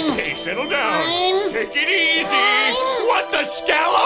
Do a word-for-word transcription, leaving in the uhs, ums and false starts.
Hey, settle down. Take it easy. What the scallop?